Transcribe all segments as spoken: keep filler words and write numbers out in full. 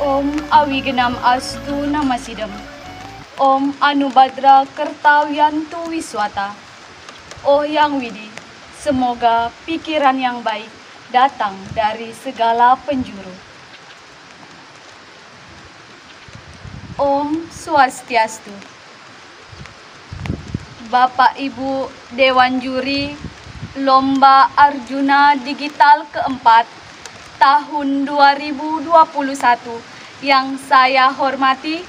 Om Awigenam Astu Namasidam. Om Anubadra Kertawiantu Wiswata. Oh Yang Widi, semoga pikiran yang baik datang dari segala penjuru. Om Swastiastu. Bapak Ibu Dewan Juri Lomba Arjuna Digital keempat tahun dua ribu dua puluh satu yang saya hormati,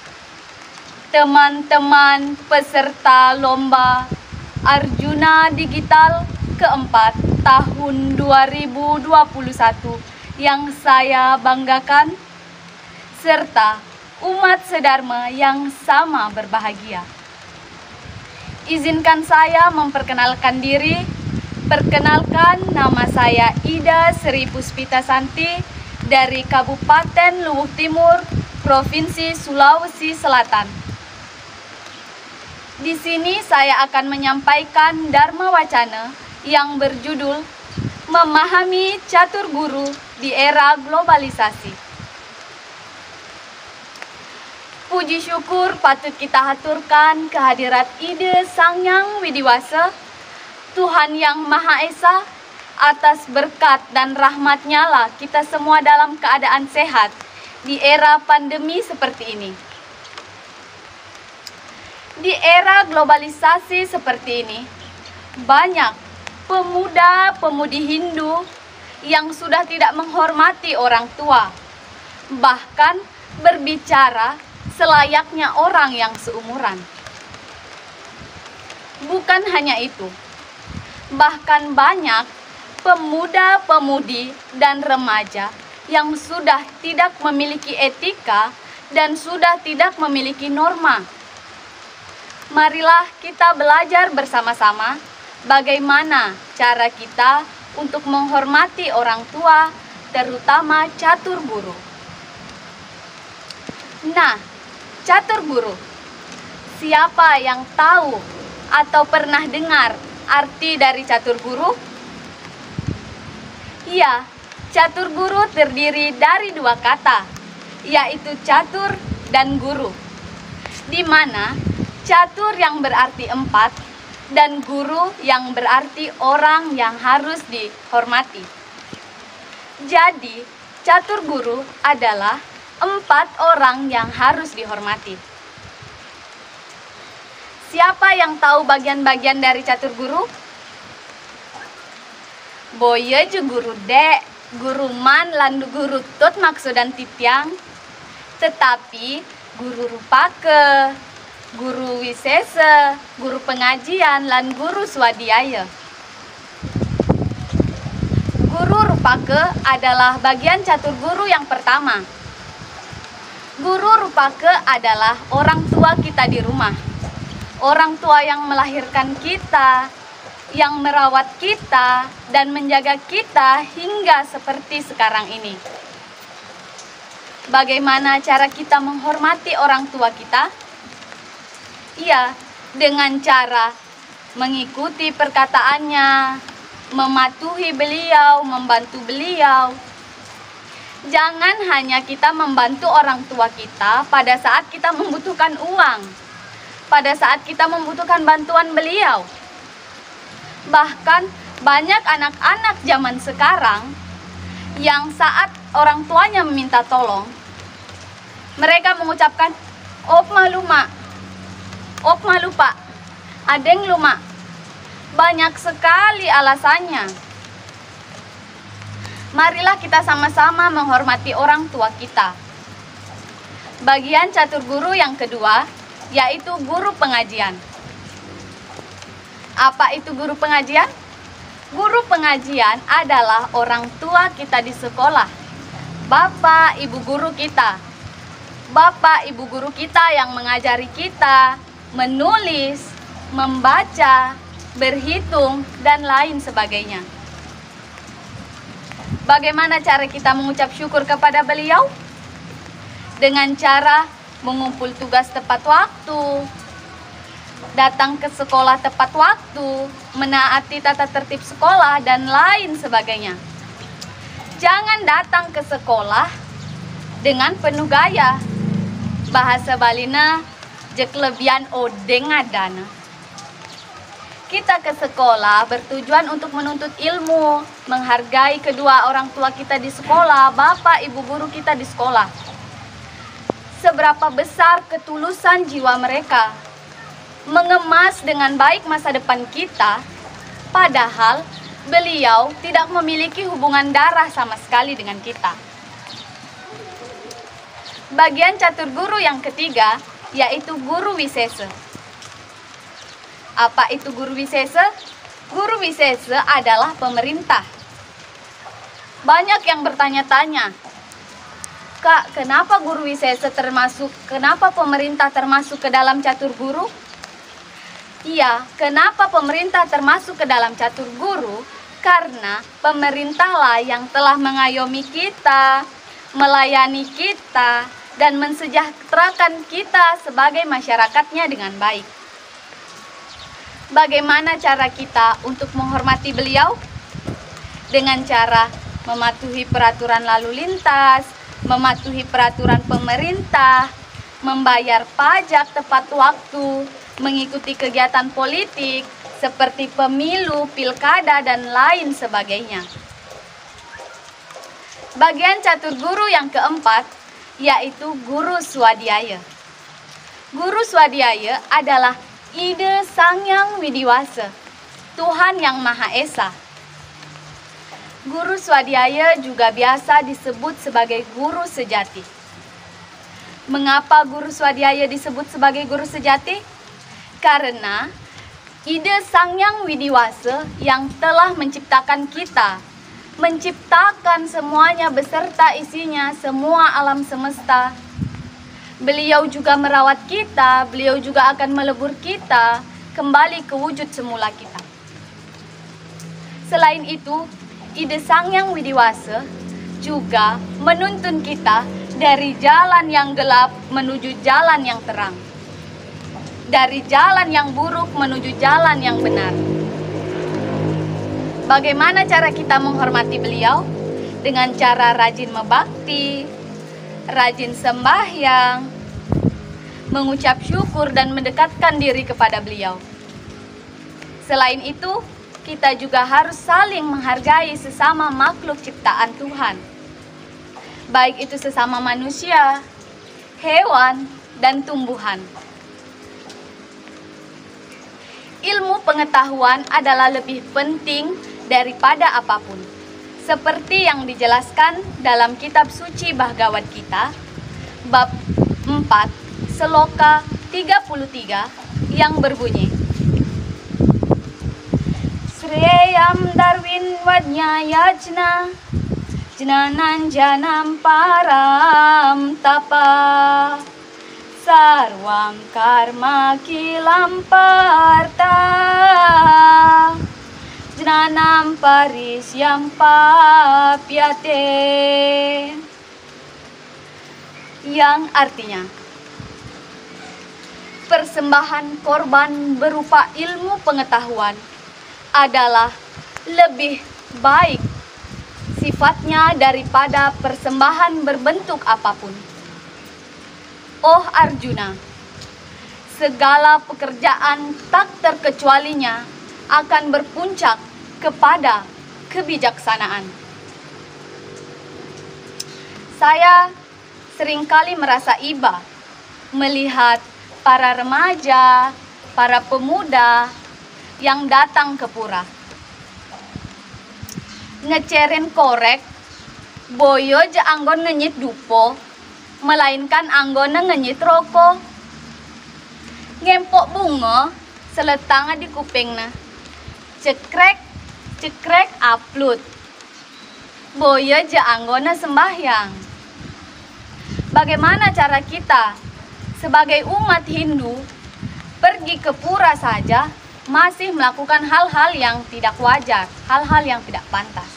teman-teman peserta Lomba Arjuna Digital keempat tahun dua ribu dua puluh satu yang saya banggakan, serta umat sedharma yang sama berbahagia. Izinkan saya memperkenalkan diri. Perkenalkan, nama saya Ida Sri Puspita Santi dari Kabupaten Luwuk Timur, Provinsi Sulawesi Selatan. Di sini saya akan menyampaikan Dharma Wacana yang berjudul Memahami Catur Guru di Era Globalisasi. Puji syukur patut kita haturkan kehadirat Ide Sang Hyang Widiwasa, Tuhan Yang Maha Esa. Atas berkat dan rahmat-Nya lah kita semua dalam keadaan sehat di era pandemi seperti ini. Di era globalisasi seperti ini, banyak pemuda-pemudi Hindu yang sudah tidak menghormati orang tua, bahkan berbicara selayaknya orang yang seumuran. Bukan hanya itu, bahkan banyak pemuda-pemudi dan remaja yang sudah tidak memiliki etika dan sudah tidak memiliki norma. Marilah kita belajar bersama-sama bagaimana cara kita untuk menghormati orang tua, terutama catur guru. Nah, catur guru, siapa yang tahu atau pernah dengar arti dari catur guru? Ya, catur guru terdiri dari dua kata, yaitu catur dan guru, di mana catur yang berarti empat dan guru yang berarti orang yang harus dihormati. Jadi, catur guru adalah empat orang yang harus dihormati. Siapa yang tahu bagian-bagian dari catur guru? Boye ju guru dek, guru man landu guru tut maksudan titiang. Tetapi guru rupake, guru wisese, guru pengajian, lan guru swadhyaya. Guru rupake adalah bagian catur guru yang pertama. Guru rupake adalah orang tua kita di rumah. Orang tua yang melahirkan kita, yang merawat kita, dan menjaga kita hingga seperti sekarang ini. Bagaimana cara kita menghormati orang tua kita? Iya, dengan cara mengikuti perkataannya, mematuhi beliau, membantu beliau. Jangan hanya kita membantu orang tua kita pada saat kita membutuhkan uang, pada saat kita membutuhkan bantuan beliau. Bahkan banyak anak-anak zaman sekarang yang saat orang tuanya meminta tolong, mereka mengucapkan, "Op malu mak, op malu pak, adeng lu mak." Banyak sekali alasannya. Marilah kita sama-sama menghormati orang tua kita. Bagian catur guru yang kedua, yaitu guru pengajian. Apa itu guru pengajian? Guru pengajian adalah orang tua kita di sekolah. Bapak, ibu guru kita. Bapak, ibu guru kita yang mengajari kita menulis, membaca, berhitung, dan lain sebagainya. Bagaimana cara kita mengucap syukur kepada beliau? Dengan cara mengumpul tugas tepat waktu, datang ke sekolah tepat waktu, menaati tata tertib sekolah, dan lain sebagainya. Jangan datang ke sekolah dengan penuh gaya. Bahasa Balina jek lebihan odeng adana. Kita ke sekolah bertujuan untuk menuntut ilmu, menghargai kedua orang tua kita di sekolah, bapak ibu guru kita di sekolah. Seberapa besar ketulusan jiwa mereka mengemas dengan baik masa depan kita, padahal beliau tidak memiliki hubungan darah sama sekali dengan kita. Bagian catur guru yang ketiga yaitu guru wisesa. Apa itu guru wisesa? Guru wisesa adalah pemerintah. Banyak yang bertanya-tanya, Kak, kenapa guru wisesa termasuk, kenapa pemerintah termasuk ke dalam catur guru? Iya, kenapa pemerintah termasuk ke dalam catur guru? Karena pemerintahlah yang telah mengayomi kita, melayani kita, dan mensejahterakan kita sebagai masyarakatnya dengan baik. Bagaimana cara kita untuk menghormati beliau? Dengan cara mematuhi peraturan lalu lintas, mematuhi peraturan pemerintah, membayar pajak tepat waktu, mengikuti kegiatan politik seperti pemilu, pilkada, dan lain sebagainya. Bagian catur guru yang keempat yaitu guru swadhyaya. Guru swadhyaya adalah ide Sang Hyang Widiwasa, Tuhan Yang Maha Esa. Guru swadhyaya juga biasa disebut sebagai guru sejati. Mengapa guru swadhyaya disebut sebagai guru sejati? Karena ide Sang Hyang Widiwasa yang telah menciptakan kita, menciptakan semuanya beserta isinya, semua alam semesta. Beliau juga merawat kita, beliau juga akan melebur kita kembali ke wujud semula kita. Selain itu, ide Sang Hyang Widiwasa juga menuntun kita dari jalan yang gelap menuju jalan yang terang. Dari jalan yang buruk menuju jalan yang benar. Bagaimana cara kita menghormati beliau? Dengan cara rajin membakti, rajin sembahyang, mengucap syukur dan mendekatkan diri kepada beliau. Selain itu, kita juga harus saling menghargai sesama makhluk ciptaan Tuhan. Baik itu sesama manusia, hewan, dan tumbuhan. Ilmu pengetahuan adalah lebih penting daripada apapun. Seperti yang dijelaskan dalam kitab suci Bhagavad Gita, bab empat, Seloka tiga puluh tiga yang berbunyi, Sreyam Darwin Wadnyaya Jna Jnanan Janam Param Tapa Sarwam Karma Kilam Parta Jnanam Parisyam Papyate, yang artinya persembahan korban berupa ilmu pengetahuan adalah lebih baik sifatnya daripada persembahan berbentuk apapun. Oh Arjuna, segala pekerjaan tak terkecualinya akan berpuncak kepada kebijaksanaan. Saya seringkali merasa iba melihat para remaja, para pemuda yang datang ke pura. Ngecerin korek, boyo je anggon ngenyit dupo, melainkan anggon ngenyit rokok. Ngempok bunga, seletanga di kupingna. Cekrek, cekrek upload. Boyo je anggona sembahyang. Bagaimana cara kita sebagai umat Hindu pergi ke pura saja masih melakukan hal-hal yang tidak wajar, hal-hal yang tidak pantas?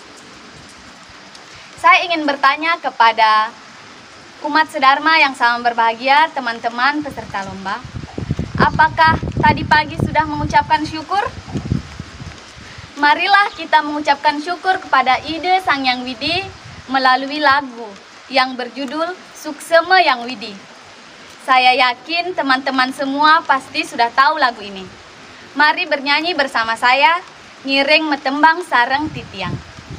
Saya ingin bertanya kepada umat sedharma yang sama berbahagia, teman-teman peserta lomba, apakah tadi pagi sudah mengucapkan syukur? Marilah kita mengucapkan syukur kepada ide Sang Hyang Widi melalui lagu yang berjudul Suksema yang Widi. Saya yakin teman-teman semua pasti sudah tahu lagu ini. Mari bernyanyi bersama saya, Ngiring Metembang Sareng Titiang.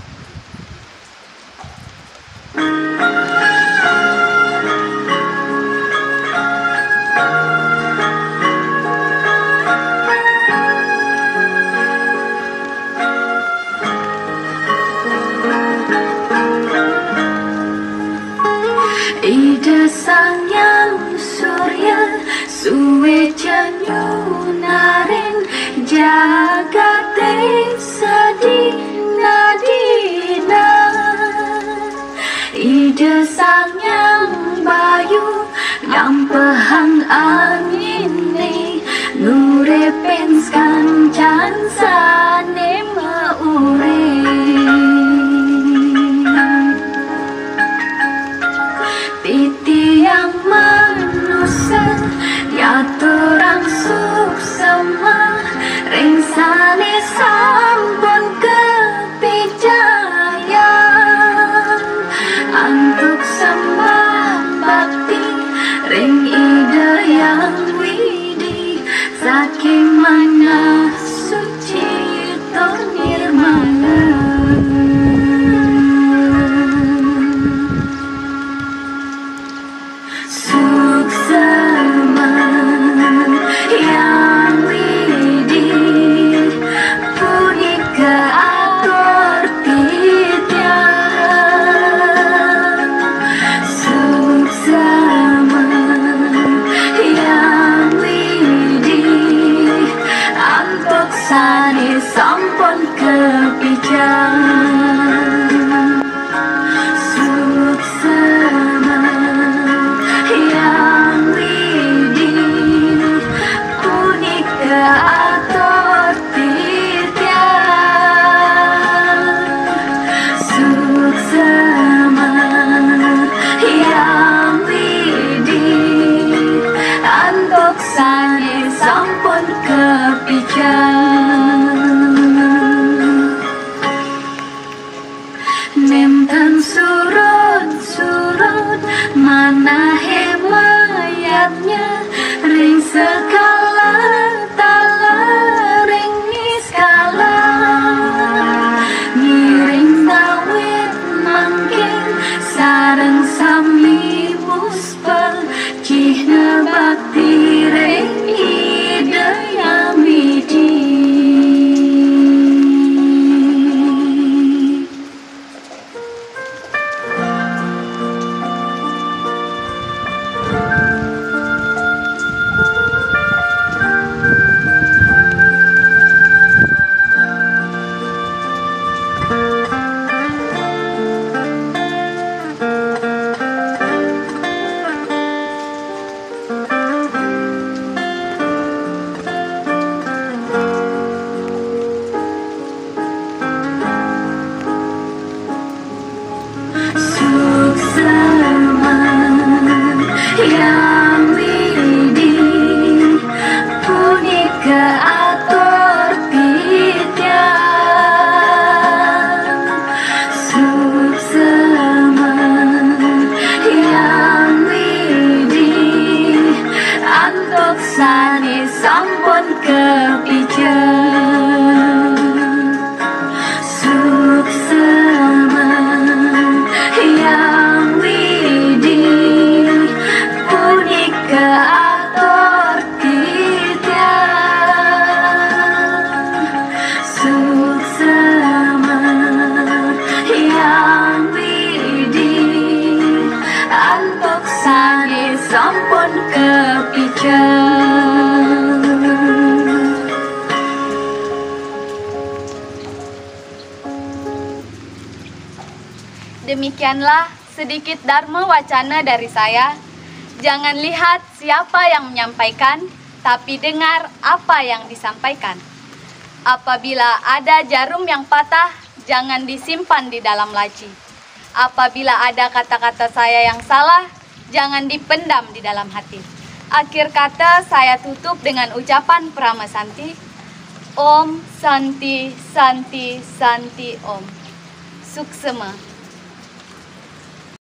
Ida sang yang surya suwe nyunarin jagate sadina dina. Ida sang yang bayu gampehang angin ni nurepen kancan sane maure. Titiang manusia ya terang suksema rengsane sampun kepijayan antuk sembah bakti ring ida yang widi saking mana suci to nirmala. Sani sampun kepijakan suksema yang widi punika atur titian suksema yang widi antuk sani sampun kepijakan. Nemtan surut-surut mana hemayatnya ring sekala tala ring niskala ngiring tawit mangking sareng sami muspel cihna bakti ring ida yamidi. Yang widi punika atur titian suksema yang widi antuk sani sampun kepijakan suksema yang widi punika atur titian suksema yang widi antuk sani sampun kepijakan. Demikianlah sedikit dharma wacana dari saya. Jangan lihat siapa yang menyampaikan, tapi dengar apa yang disampaikan. Apabila ada jarum yang patah, jangan disimpan di dalam laci. Apabila ada kata-kata saya yang salah, jangan dipendam di dalam hati. Akhir kata saya tutup dengan ucapan Prama Santi. Om Santi Santi Santi Om. Suksema.